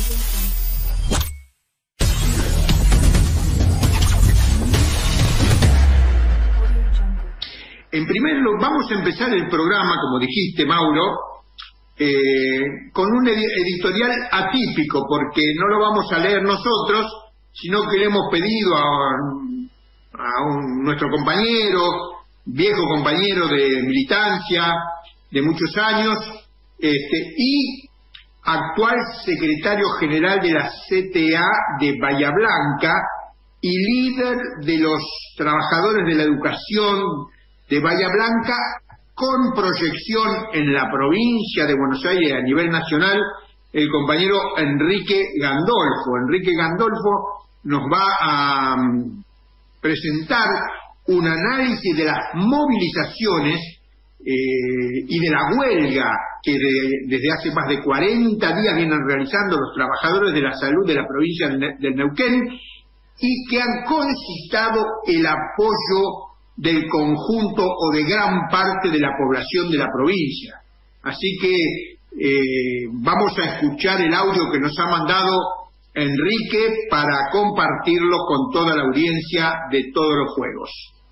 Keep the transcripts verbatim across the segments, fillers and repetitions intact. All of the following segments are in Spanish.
En primer lugar, vamos a empezar el programa, como dijiste, Mauro, eh, con un ed editorial atípico, porque no lo vamos a leer nosotros, sino que le hemos pedido a, a un, nuestro compañero, viejo compañero de militancia de muchos años, este, y actual secretario general de la C T A de Bahía Blanca y líder de los trabajadores de la educación de Bahía Blanca, con proyección en la provincia de Buenos Aires a nivel nacional, el compañero Enrique Gandolfo. Enrique Gandolfo nos va a um, presentar un análisis de las movilizaciones eh, y de la huelga que de, desde hace más de cuarenta días vienen realizando los trabajadores de la salud de la provincia del Neuquén y que han concitado el apoyo del conjunto o de gran parte de la población de la provincia. Así que eh, vamos a escuchar el audio que nos ha mandado Enrique para compartirlo con toda la audiencia de Todos los Juegos.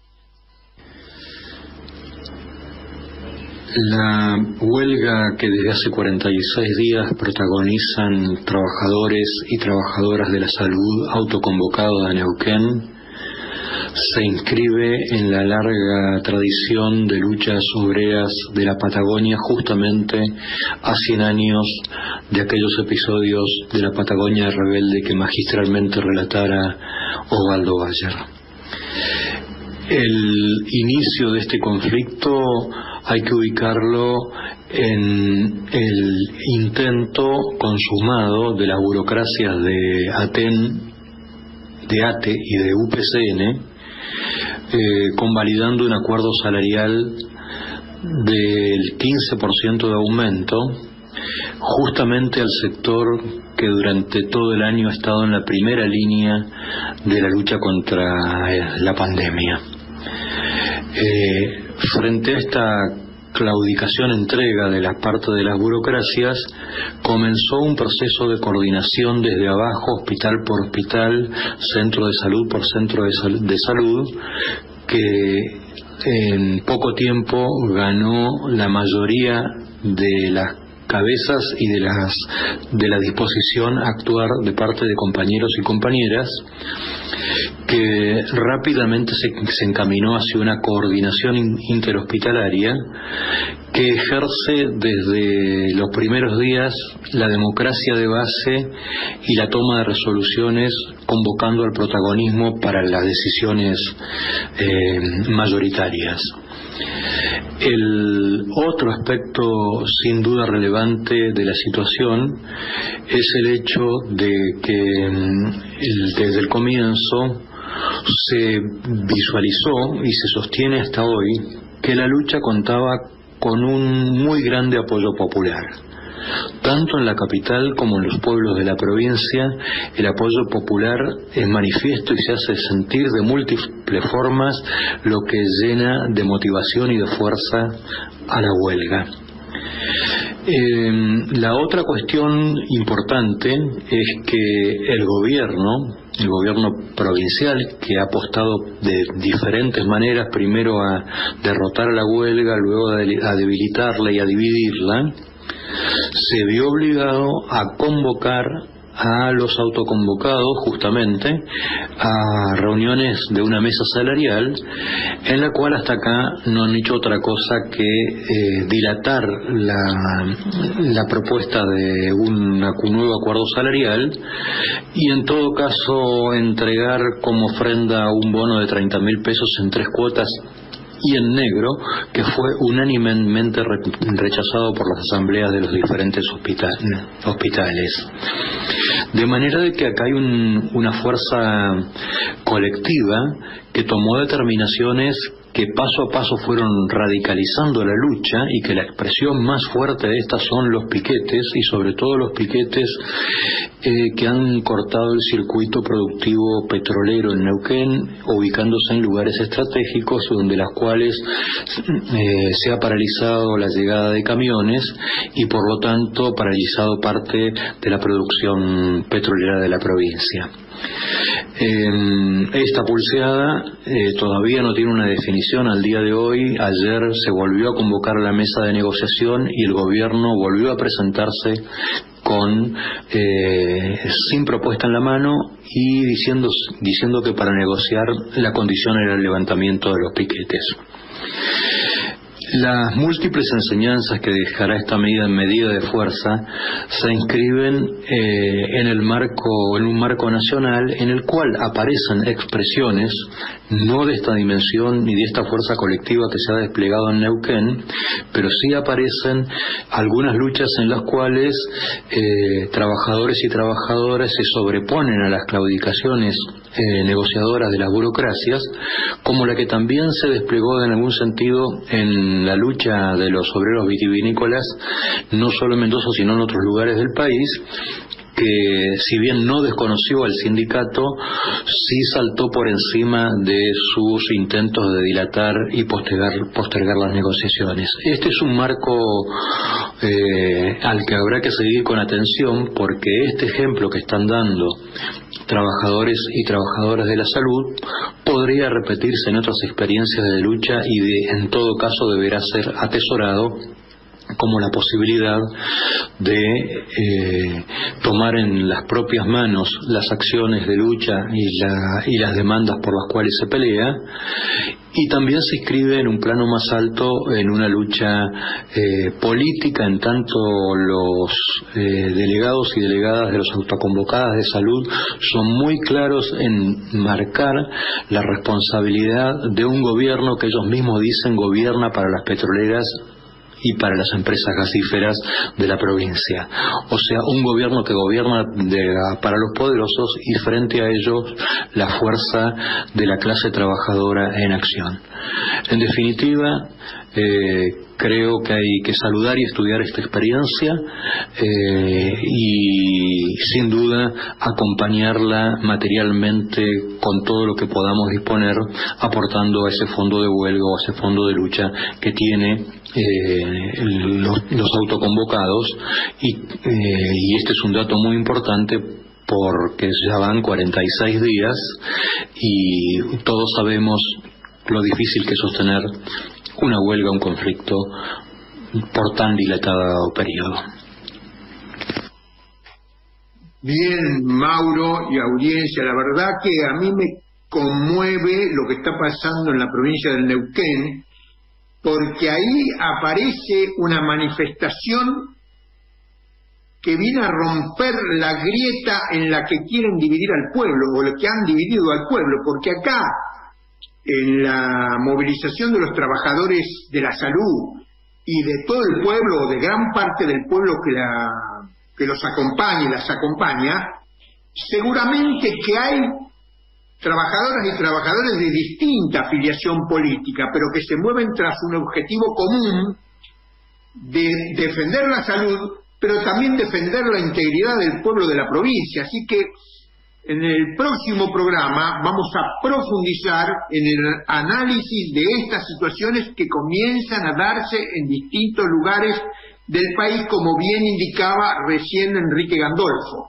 La huelga que desde hace cuarenta y seis días protagonizan trabajadores y trabajadoras de la salud autoconvocados de Neuquén se inscribe en la larga tradición de luchas obreras de la Patagonia, justamente a cien años de aquellos episodios de la Patagonia rebelde que magistralmente relatara Osvaldo Bayer. El inicio de este conflicto hay que ubicarlo en el intento consumado de las burocracias de ATEN, de ATE y de U P C N, Eh, convalidando un acuerdo salarial del quince por ciento de aumento, justamente al sector que durante todo el año ha estado en la primera línea de la lucha contra eh, la pandemia. Eh, frente a esta claudicación entrega de la parte de las burocracias, comenzó un proceso de coordinación desde abajo, hospital por hospital, centro de salud por centro de, sal de salud, que en poco tiempo ganó la mayoría de las cabezas y de las de la disposición a actuar de parte de compañeros y compañeras, que rápidamente se, se encaminó hacia una coordinación in, interhospitalaria que ejerce desde los primeros días la democracia de base y la toma de resoluciones, convocando al protagonismo para las decisiones eh, mayoritarias. El otro aspecto sin duda relevante de la situación es el hecho de que el, desde el comienzo se visualizó y se sostiene hasta hoy que la lucha contaba con un muy grande apoyo popular. Tanto en la capital como en los pueblos de la provincia, el apoyo popular es manifiesto y se hace sentir de múltiples formas, lo que llena de motivación y de fuerza a la huelga. Eh, la otra cuestión importante es que el gobierno, el gobierno provincial, que ha apostado de diferentes maneras, primero a derrotar a la huelga, luego a debilitarla y a dividirla, se vio obligado a convocar a los autoconvocados justamente a reuniones de una mesa salarial, en la cual hasta acá no han hecho otra cosa que eh, dilatar la, la propuesta de un, un nuevo acuerdo salarial y en todo caso entregar como ofrenda un bono de treinta mil pesos en tres cuotas y en negro, que fue unánimemente rechazado por las asambleas de los diferentes hospitales. De manera de que acá hay un, una fuerza colectiva que tomó determinaciones que paso a paso fueron radicalizando la lucha y que la expresión más fuerte de estas son los piquetes, y sobre todo los piquetes eh, que han cortado el circuito productivo petrolero en Neuquén, ubicándose en lugares estratégicos donde las cuales eh, se ha paralizado la llegada de camiones y por lo tanto paralizado parte de la producción petrolera de la provincia. Eh, esta pulseada eh, todavía no tiene una definición al día de hoy. Ayer se volvió a convocar la mesa de negociación y el gobierno volvió a presentarse con eh, sin propuesta en la mano y diciendo, diciendo que para negociar la condición era el levantamiento de los piquetes. Las múltiples enseñanzas que dejará esta medida en medida de fuerza se inscriben eh, en el marco, en un marco nacional en el cual aparecen expresiones no de esta dimensión ni de esta fuerza colectiva que se ha desplegado en Neuquén, pero sí aparecen algunas luchas en las cuales eh, trabajadores y trabajadoras se sobreponen a las claudicaciones eh, negociadoras de las burocracias, como la que también se desplegó en algún sentido en la lucha de los obreros vitivinícolas, no solo en Mendoza sino en otros lugares del país, que si bien no desconoció al sindicato, sí saltó por encima de sus intentos de dilatar y postergar, postergar las negociaciones. Este es un marco eh, al que habrá que seguir con atención, porque este ejemplo que están dando trabajadores y trabajadoras de la salud podría repetirse en otras experiencias de lucha y de, en todo caso deberá ser atesorado como la posibilidad de eh, tomar en las propias manos las acciones de lucha y, la, y las demandas por las cuales se pelea, y también se inscribe en un plano más alto en una lucha eh, política, en tanto los eh, delegados y delegadas de las autoconvocadas de salud son muy claros en marcar la responsabilidad de un gobierno que ellos mismos dicen gobierna para las petroleras y para las empresas gasíferas de la provincia. O sea, un gobierno que gobierna de, para los poderosos y frente a ellos la fuerza de la clase trabajadora en acción. En definitiva, eh, creo que hay que saludar y estudiar esta experiencia eh, y sin duda acompañarla materialmente con todo lo que podamos disponer, aportando a ese fondo de huelga o a ese fondo de lucha que tiene eh, los, los autoconvocados y, eh, y este es un dato muy importante porque ya van cuarenta y seis días y todos sabemos lo difícil que es sostener una huelga, un conflicto por tan dilatado periodo. Bien, Mauro y audiencia, la verdad que a mí me conmueve lo que está pasando en la provincia del Neuquén, porque ahí aparece una manifestación que viene a romper la grieta en la que quieren dividir al pueblo, o lo que han dividido al pueblo, porque acá en la movilización de los trabajadores de la salud y de todo el pueblo, o de gran parte del pueblo que, la, que los acompaña y las acompaña, seguramente que hay trabajadoras y trabajadores de distinta afiliación política, pero que se mueven tras un objetivo común de defender la salud, pero también defender la integridad del pueblo de la provincia. Así que en el próximo programa vamos a profundizar en el análisis de estas situaciones que comienzan a darse en distintos lugares del país, como bien indicaba recién Enrique Gandolfo.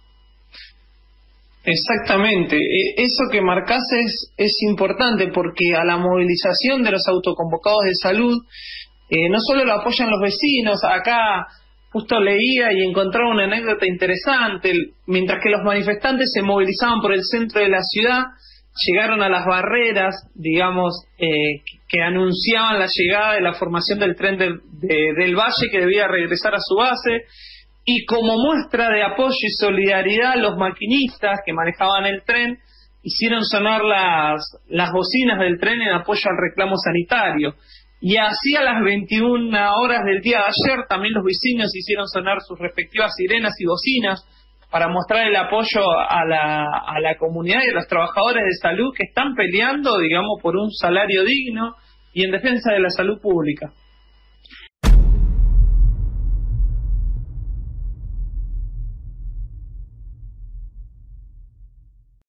Exactamente, eso que marcás es, es importante, porque a la movilización de los autoconvocados de salud eh, no solo lo apoyan los vecinos. Acá justo leía y encontraba una anécdota interesante. Mientras que los manifestantes se movilizaban por el centro de la ciudad, llegaron a las barreras, digamos, eh, que anunciaban la llegada de la formación del tren de, de, del Valle, que debía regresar a su base, y como muestra de apoyo y solidaridad, los maquinistas que manejaban el tren hicieron sonar las, las bocinas del tren en apoyo al reclamo sanitario. Y así a las veintiuna horas del día de ayer también los vecinos hicieron sonar sus respectivas sirenas y bocinas para mostrar el apoyo a la, a la comunidad y a los trabajadores de salud que están peleando, digamos, por un salario digno y en defensa de la salud pública.